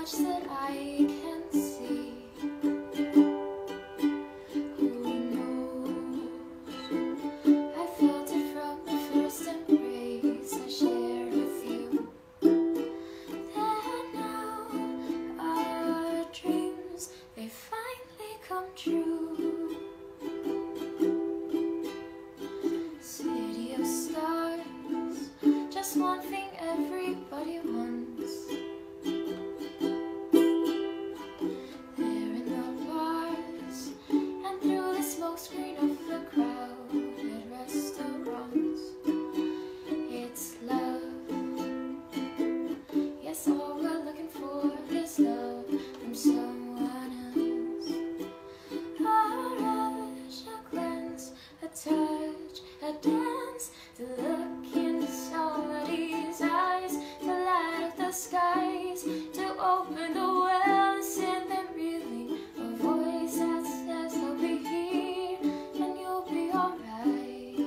much that I can see. Who knows? I felt it from the first embrace I shared with you. Then now our dreams, they finally come true. City of stars, just one thing everybody wants. There in the bars and through the smoke screen of the crowded restaurants, it's love. Yes, all we're looking for is love from someone else. A rush, a glance, a touch, a dance, to look into somebody's eyes, to light up the skies, to open the wells in them breathing, a voice that says I'll be here and you'll be alright.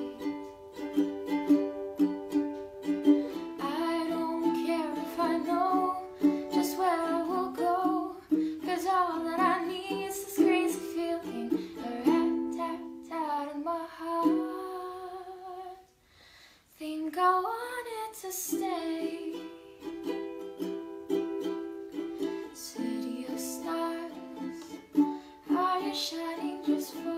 I don't care if I know just where I will go, 'cause all that I need is this crazy feeling, a rat-tat-tat in my heart. Think I wanted to stay. City of stars, are you shining just for